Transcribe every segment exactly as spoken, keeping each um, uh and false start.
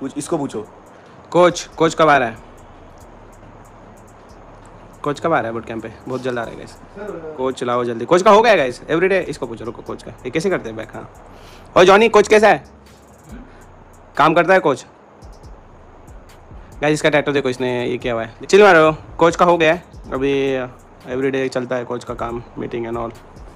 पूछ, इसको पूछो। कोच कोच कब आ रहा है? कोच कब आ रहा है बुट कैंप पे? बहुत जल्द आ रहा है गाइस। कोच चलाओ जल्दी। कोच का हो गया गाइस एवरीडे। इसको पूछो, रुको कोच का ये कैसे करते हैं बैक? हाँ और जॉनी कोच कैसा है? काम करता है कोच? गाइस इसका टैटू देखो, इसने ये किया हुआ है। चिल मारो। कोच का हो गया है अभी, एवरीडे चलता है कोच का काम, मीटिंग एंड ऑल।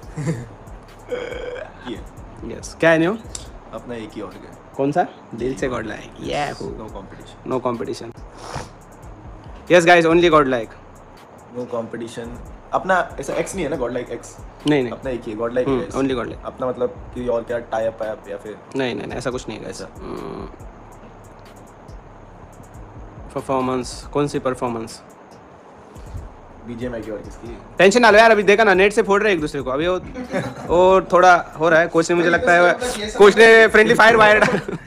यस क्या है न्यू? अपना एक ही और गया। कौन सा? दिल से गॉड लाइक। या no competition. No competition. Yes guys only Godlike. No competition. अपना ऐसा एक्स नहीं है ना, गॉड लाइक एक्स? नहीं नहीं अपना एक ही Godlike. Only Godlike. अपना मतलब कि और क्या टाई अप है या फिर? नहीं नहीं ऐसा कुछ नहीं है ऐसा। परफॉर्मेंस कौन सी परफॉर्मेंस? बीजेएम है कि और किसकी? टेंशन ना लो यार, अभी देखा ना नेट से फोड़ रहे एक दूसरे को। अभी वो और थोड़ा हो रहा है। कोच ने मुझे लगता है कोच ने फ्रेंडली फायर वायर।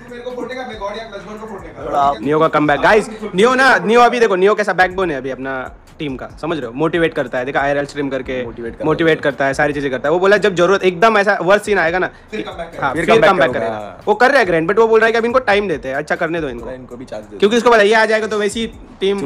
नियो का कमबैक गाइस। नियो ना नियो अभी देखो नियो कैसा बैकबोन है अभी अपना टीम का, समझ रहे हो? मोटिवेट करता है, देखा आईआरएल स्ट्रीम करके मोटिवेट करता है, सारी चीजें करता है। वो बोला जब जरूरत एकदम ऐसा वर्स्ट सीन आएगा ना फिर कमबैक करेगा। वो कर रहा है ग्रैंड, बट वो बोल रहा है कि अब इनको टाइम देते हैं, अच्छा करने दो इनको, इनको भी चांस दे, क्योंकि उसको पता ये आ जाएगा तो वैसी टीम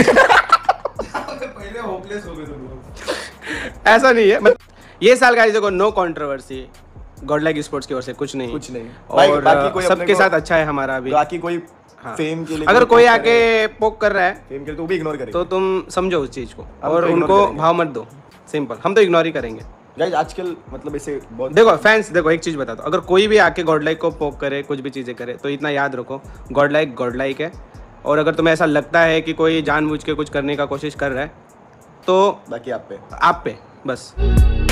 पहले होपलेस हो गए तुम लोग। ऐसा नहीं है मतलब ये साल का देखो no controversy Godlike sports की ओर से कुछ नहीं कुछ नहीं और बाकी कोई सबके साथ अच्छा है हमारा अभी। बाकी कोई हाँ। फेम के लिए अगर कोई आके पोक कर रहा है फेम के लिए तो भी इग्नोर करेंगे, तो तुम समझो उस चीज को और उनको भाव मत दो। सिंपल, हम तो इग्नोर ही करेंगे गाइस। आजकल मतलब ऐसे बहुत देखो फैंस, देखो एक चीज बताता हूँ, अगर कोई भी आके गॉड लाइक को पोक करे, कुछ भी चीजें करे, तो इतना याद रखो गॉड लाइक गॉड लाइक है। और अगर तुम्हें ऐसा लगता है कि कोई जानबूझ के कुछ करने का कोशिश कर रहा है तो बाकी आप पे आप पे बस।